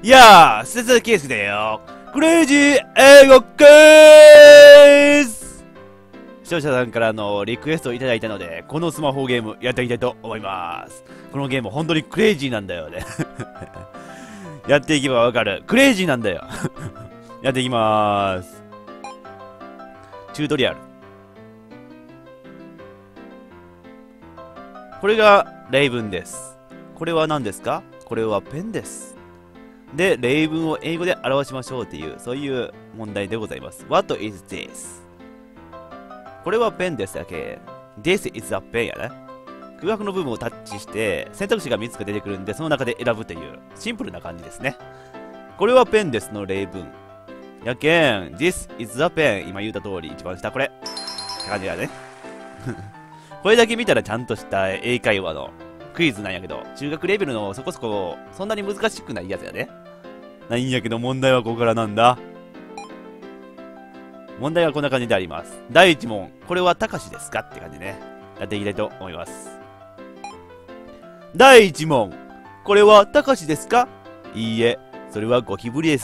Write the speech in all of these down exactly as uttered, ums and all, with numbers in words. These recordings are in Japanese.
いやー、鈴木圭介だよ。クレイジー英語クイズ。視聴者さんからのリクエストをいただいたので、このスマホゲームやっていきたいと思います。このゲーム本当にクレイジーなんだよね。やっていけばわかる。クレイジーなんだよ。やっていきまーす。チュートリアル。これが例文です。これは何ですか？これはペンです。で、例文を英語で表しましょうっていう、そういう問題でございます。What is this? これはペンですだけ。This is a pen やね。空白の部分をタッチして、選択肢がみっつが出てくるんで、その中で選ぶという、シンプルな感じですね。これはペンですの例文。やけん、This is a pen。今言った通り、一番下これ。って感じだね。これだけ見たらちゃんとした英会話のクイズなんやけど、中学レベルのそこそこ、そんなに難しくないやつやね。なんやけど問題はここからなんだ。問題はこんな感じであります。だいいち問、これはたかしですかって感じでね。やっていきたいと思います。だいいち問、これはたかしですか？いいえ、それはゴキブリです。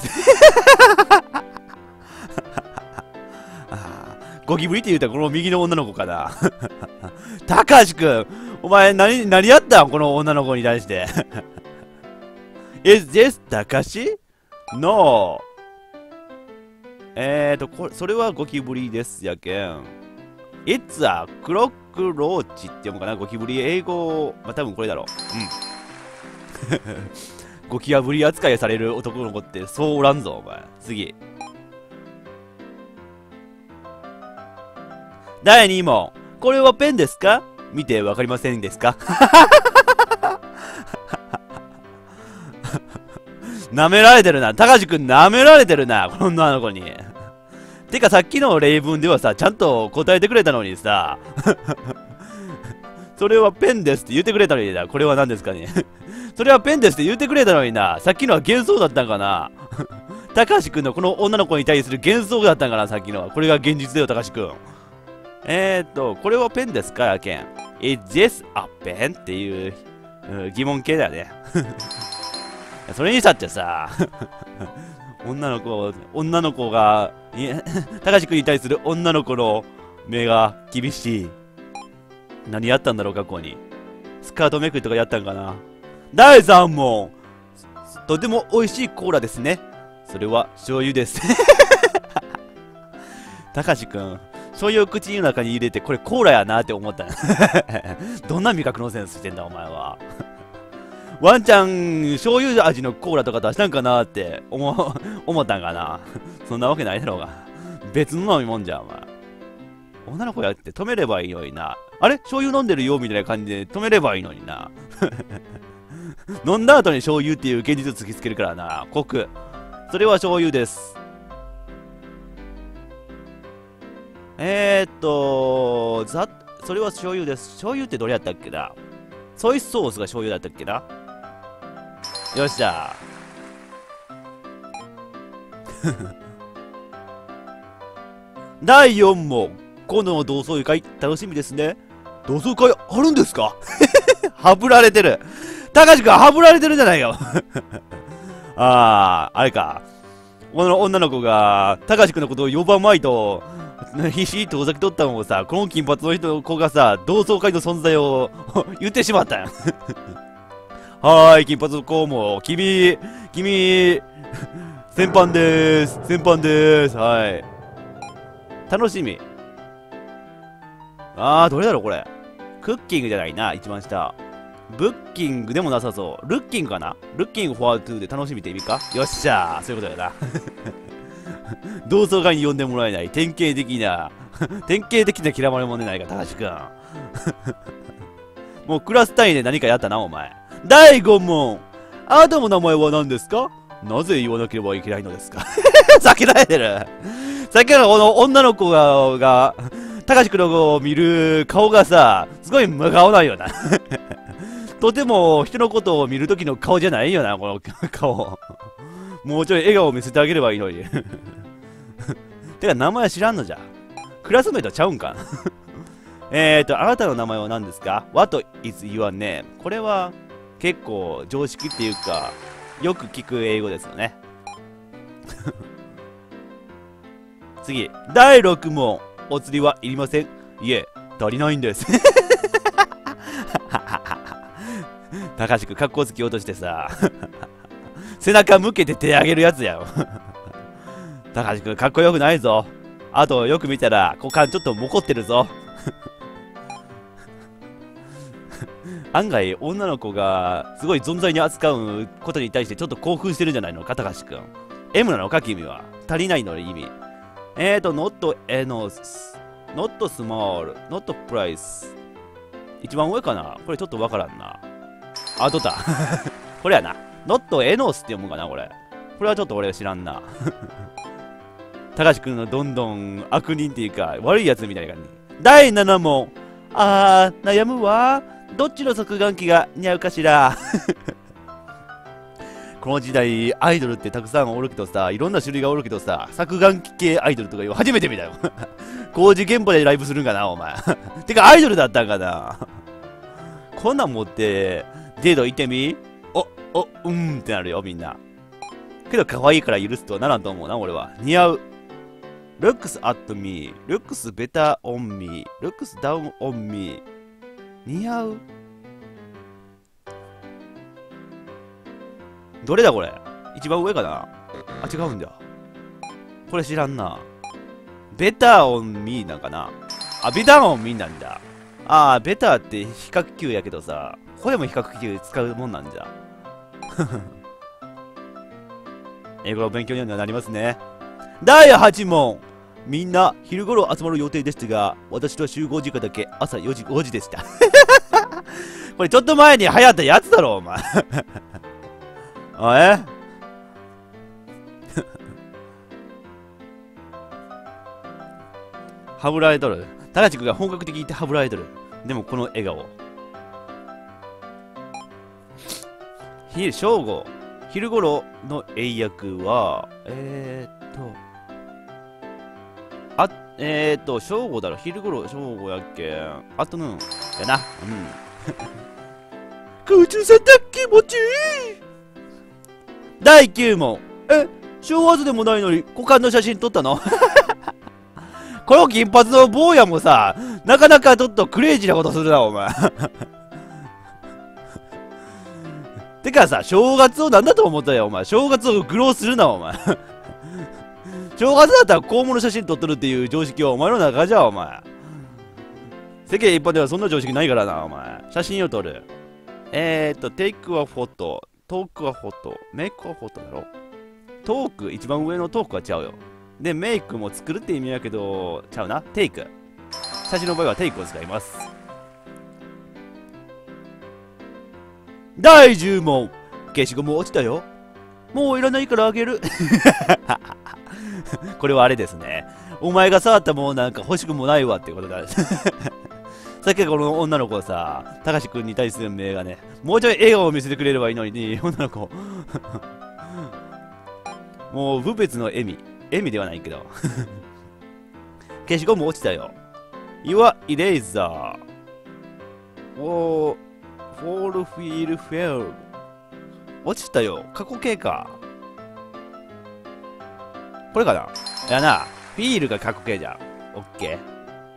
ゴキブリって言うたらこの右の女の子かな。たかしくん、お前何、何やったんこの女の子に対して。Is this たかし？ No。えーと、これ、それはゴキブリですやけん。It's a cockroach って読むかな、ゴキブリ。英語、まあ、多分これだろう。うん。ゴキブリ扱いされる男の子ってそうおらんぞ、お前。次。だいに問。これはペンですか？見てわかりませんですか？舐められてるな。たかしくん舐められてるな。この女の子に。てかさっきの例文ではさ、ちゃんと答えてくれたのにさ。それはペンですって言ってくれたのにな。これは何ですかね。それはペンですって言ってくれたのにな。さっきのは幻想だったんかな。たかしくんのこの女の子に対する幻想だったんかな、さっきのは。これが現実だよ、たかしくん。えーっと、これはペンですかやけん。Is this a pen? っていう、うん、疑問形だよね。それにしたってさ、女の子、女の子が、たかしくんに対する女の子の目が厳しい。何やったんだろう、過去に。スカートめくりとかやったんかな。だいさん問。とても美味しいコーラですね。それは醤油です。たかしくん、醤油を口の中に入れて、これコーラやなって思った。どんな味覚のセンスしてんだ、お前は。ワンちゃん、醤油味のコーラとか出したんかなって思、思ったんかな。そんなわけないだろうが。別の飲み物じゃん、お前。女の子やって止めればいいのにな。あれ醤油飲んでるよみたいな感じで止めればいいのにな。飲んだ後に醤油っていう現実を突きつけるからな。コク。それは醤油です。えーっと、ざ、それは醤油です。醤油ってどれやったっけな。ソイソースが醤油だったっけな。よっしゃだいよん問。今度の同窓会楽しみですね。同窓会あるんですか？はぶられてる。たかしくんはぶられてるじゃないよ。あー、あれか。この女の子が、たかしくんのことを呼ばんまいと、必死に遠ざけとったのをさ、この金髪の人の子がさ、同窓会の存在を言ってしまったん。はーい、金髪の子も、君、君、先般でーす。先般でーす。はい。楽しみ。あー、どれだろう、これ。クッキングじゃないな、一番下。ブッキングでもなさそう。ルッキングかな？ルッキングフォアトゥーで楽しみって意味か？よっしゃー、そういうことだよな。同窓会に呼んでもらえない。典型的な、典型的な嫌われ者でないか、たかしくん。もうクラス単位で何かやったな、お前。だいご問。あなたの名前は何ですか？なぜ言わなければいけないのですか？避けられてる。さっきのこの女の子が、が、たかしくんの子を見る顔がさ、すごい無顔なんよな。とても人のことを見るときの顔じゃないよな、この顔。もうちょい笑顔を見せてあげればいいのに。てか、名前知らんのじゃ。クラスメイトちゃうんか。えーと、あなたの名前は何ですか？ What is your name? これは結構常識っていうか、 よく聞く英語ですよね。次、だいろく問。お釣りはいりません。いえ、足りないんです。高橋くん、かっこつき落としてさ、背中向けて手上げるやつやよ。高橋くん、かっこよくないぞ。あと、よく見たら、股間ちょっともこってるぞ。案外、女の子がすごい存在に扱うことに対してちょっと興奮してるんじゃないのか、高橋くん。エム なのか、君は。足りないの意味。えーと、not enos, not small, not price。一番上かなこれちょっとわからんな。あ、取った。これやな。not enos って読むかなこれ。これはちょっと俺知らんな。高橋くんのどんどん悪人っていうか、悪いやつみたいな感じ。だいなな問。あー、悩むわ。どっちの側眼器が似合うかしら。この時代、アイドルってたくさんおるけどさ、いろんな種類がおるけどさ、削眼器系アイドルとかよ、初めて見たよ。工事現場でライブするんかな、お前。てか、アイドルだったんかな。こんなん持って、デート行ってみお、お、うーんってなるよ、みんな。けど、可愛いから許すとはならんと思うな、俺は。似合う。looks at me, looks better on me, looks down on me。似合う。どれだこれ一番上かなあ、違うんだ。これ知らんな。ベターオンミーなんかなあ、ベターオンミーなんだ。あー、ベターって比較級やけどさ、これも比較級使うもんなんじゃ。英語の勉強にはなりますね。だいはち問。みんな昼頃集まる予定でしたが、私と集合時間だけ朝よじ、ごじでした。これちょっと前に流行ったやつだろ、お前。あえハブライドル。高地君が本格的に言ってハブライドル。でもこの笑顔。ひ、正午。昼頃の英訳は、えーっと、あ、えーっと、正午だろ。昼頃、正午やっけ。あとぬん。やな。うん。口さた気持ちいい。だいきゅう問。え、正月でもないのに股間の写真撮ったの？この金髪の坊やもさ、なかなかちょっとクレイジーなことするな、お前。てかさ、正月をなんだと思ったよ、お前。正月を愚弄するな、お前。正月だったら肛門の写真撮っとるっていう常識はお前の中じゃ、お前。世間一般ではそんな常識ないからな、お前。写真を撮る。えーっと、take a photo。トークはフォト、メイクはフォトだろ。トーク、一番上のトークはちゃうよ。で、メイクも作るって意味やけど、ちゃうな。テイク。写真の場合はテイクを使います。だいじゅう問。消しゴム落ちたよ。もういらないからあげる。これはあれですね。お前が触ったものなんか欲しくもないわってことだ。さっきこの女の子さ、高橋くんに対する目がね、もうちょい笑顔を見せてくれればいいのに、女の子。もう、部別の笑み。笑みではないけど。消しゴム落ちたよ。Your eraser. おー、fall, feel, fail. 落ちたよ。過去形か。これかなやな。フィールが過去形じゃん。オッケー。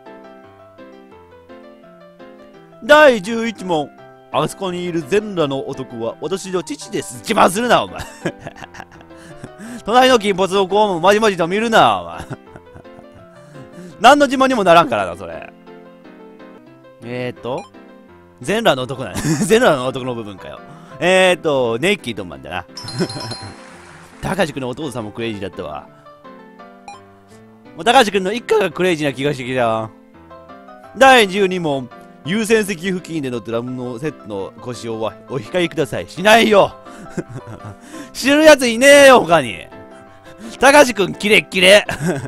だいじゅういち問。あそこにいる全裸の男は私の父です。自慢するな、お前。隣の金髪の子もまじまじと見るな、お前。何の自慢にもならんからな、それ。えーと、全裸の男な全裸の男の部分かよ。えーと、ネイキッドマンだな。高橋君のお父さんもクレイジーだったわ。もう高橋君の一家がクレイジーな気がしてきた。だいじゅうに問。優先席付近でのドラムのセットのご使用はお控えください。しないよ。知るやついねえよ、他に。高橋くん、キレッキレ。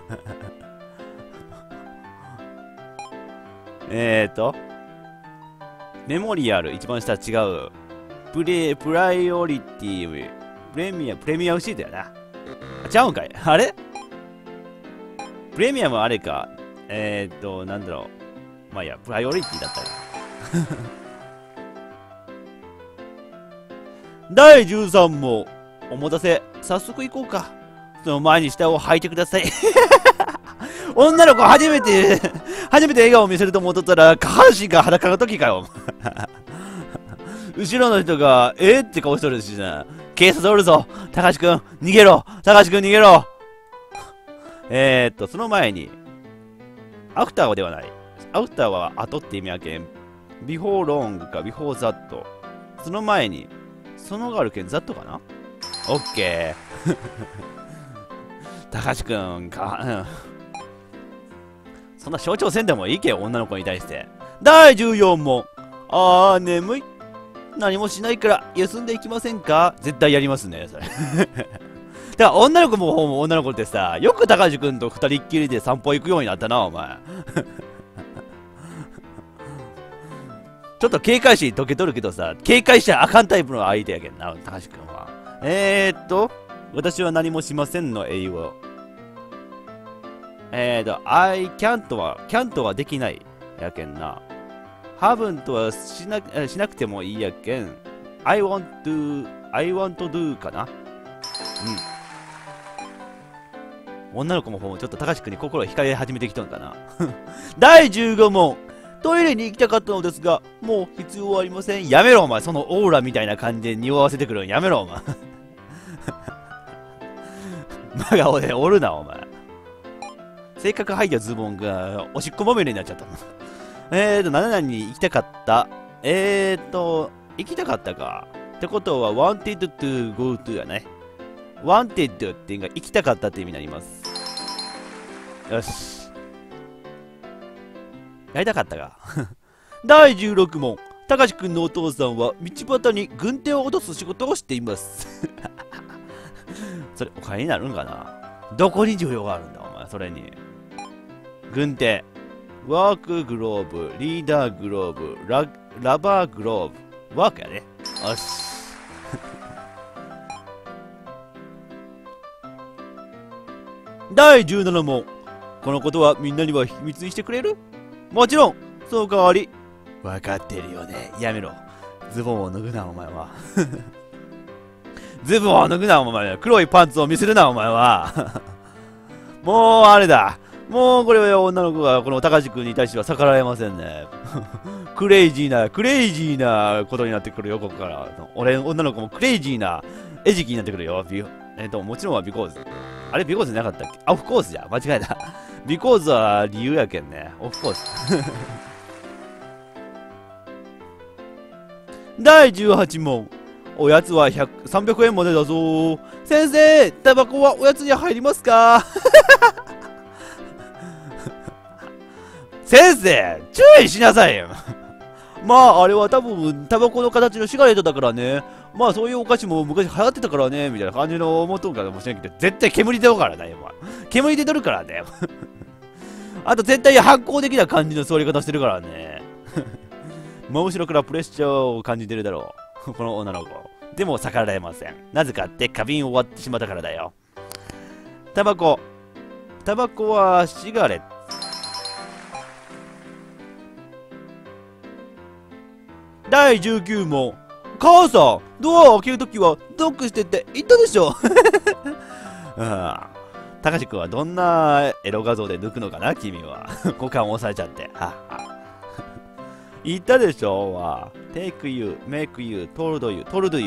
えーと。メモリアル、一番下違う。プレ、プライオリティ、プレミアム、プレミアムシートやな。ちゃうんかいあれプレミアムあれか。えーと、なんだろう。まあいや、プライオリティだったら。だいじゅうさん問。 お待たせ。早速行こうか。その前に下を履いてください。女の子初めて、初めて笑顔を見せると思っとったら、下半身が裸の時かよ。後ろの人が、えー、って顔しとるしな。警察おるぞ。高橋くん、逃げろ。高橋くん、逃げろ。えーっと、その前に、アフターではない。アフターは後って意味やけん。ビフォーロングかビフォーザット。その前に、そのがあるけんザットかな。オッケー。高橋くんか、うん。そんな象徴せんでもいいけよ、女の子に対して。だいじゅうよん問。あー、眠い。何もしないから休んでいきませんか。絶対やりますね、それ。だから女の子も女の子ってさ、よく高橋くんと二人っきりで散歩行くようになったな、お前。ちょっと警戒心解けとるけどさ、警戒しちゃあかんタイプの相手やけんな、高橋くんは。えーっと、私は何もしませんの英語。えーと、I can't は、can't はできないやけんな。haven't はしなしなくてもいいやけん。I want to, I want to do かな。うん。女の子もちょっと高橋くんに心を惹かれ始めてきたのかな。だいじゅうご問。トイレに行きたかったのですが、もう必要はありません。やめろ、お前。そのオーラみたいな感じで匂わせてくるのやめろ、お前。真顔でおるな、お前。性格剥いだズボンがおしっこまみれになっちゃったの。えーと、何々に行きたかった。えーと、行きたかったか。ってことは、wanted to go to やね。wanted っていうのが行きたかったって意味になります。よし。やりたかったか。だいじゅうろく問。高橋くんのお父さんは道端に軍手を落とす仕事をしています。それ、お金になるんかな。どこに需要があるんだ、お前、それに。軍手。ワークグローブ、リーダーグローブ、ラ、ラバーグローブ。ワークやね。よし。だいじゅうなな問。このことはみんなには秘密にしてくれる？もちろん、その代わり。わかってるよね。やめろ。ズボンを脱ぐな、お前は。ズボンを脱ぐな、お前は。黒いパンツを見せるな、お前は。もう、あれだ。もう、これは女の子がこの高橋くんに対しては逆らえませんね。クレイジーな、クレイジーなことになってくるよ、ここから。俺、女の子もクレイジーな餌食になってくるよ。えっと、もちろんはビコーズ。あれ、ビコーズなかったっけ？あ、オフコースじゃ。間違えた。ビコーズは理由やけんね。オフコース。だいじゅうはち問。おやつはさんびゃくえんまでだぞー。先生、タバコはおやつに入りますか？先生、注意しなさいよ。まあ、あれは多分、タバコの形のシガレットだからね。まあ、そういうお菓子も昔流行ってたからね、みたいな感じの思っとるからもしれんけど、絶対煙出るからね、今。煙出とるからね。あと、絶対反抗的な感じの座り方してるからね。真後ろからプレッシャーを感じてるだろう。この女の子。でも逆らえません。なぜかって花瓶終わってしまったからだよ。タバコ。タバコはシガレット。だいじゅうきゅう問。母さん、ドアを開けるときはノックしてって言ったでしょ。うん。高橋君はどんなエロ画像で抜くのかな、君は。股間を押さえちゃって。はは。言ったでしょは。take you, make you, told you, told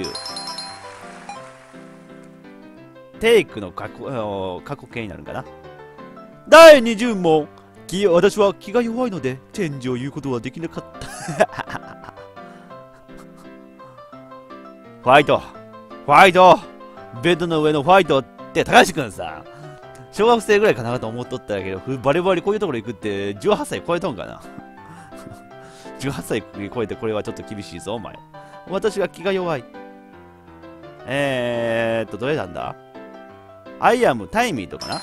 you。take の過去、過去形になるんかな。だいにじゅう問。私は気が弱いので、チェンジを言うことはできなかった。ファイトファイトベッドの上のファイトって高橋くんさ、小学生ぐらいかなと思っとったけど、バリバリこういうところ行くってじゅうはっさい超えとんかな。じゅうはっさい超えてこれはちょっと厳しいぞ、お前。私は気が弱い。えーっと、どれなんだ？ I am timey とかな。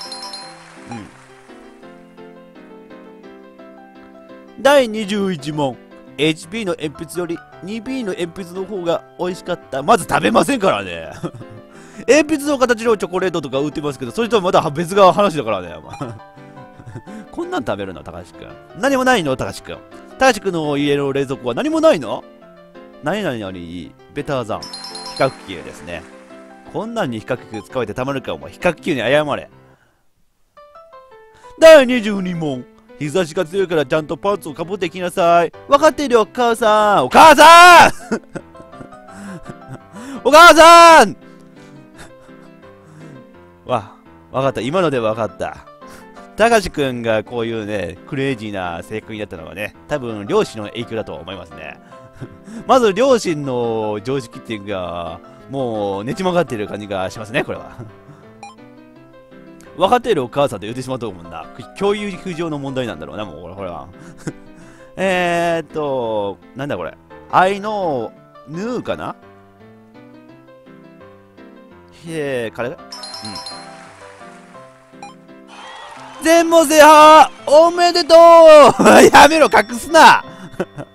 うん。だいにじゅういち問。エイチピー の鉛筆より ツービー の鉛筆の方が美味しかった。まず食べませんからね。鉛筆の形のチョコレートとか売ってますけど、それとはまだ別が話だからね。こんなん食べるの、高橋くん。何もないの、高橋くん。高橋くんの家の冷蔵庫は何もないの？何々よりベターザン。比較級ですね。 こんなんに比較級使われてたまるか、お前。比較級に謝れ。だいにじゅうに問。日差しが強いからちゃんとパンツをかぶってきなさい。わかってるよ、お母さん。お母さんお母さんわ、わかった。今のでわかった。たかしくんがこういうね、クレイジーな性格になったのはね、多分両親の影響だと思いますね。まず両親の常識っていうか、もう寝ちまがってる感じがしますね、これは。分かっているお母さんと言ってしまうと思うんだ。共有不上の問題なんだろうな、もうこれ、これは。えーっと、なんだこれ。I know, ヌーかなへえ、彼うん。全問制覇おめでとうやめろ、隠すな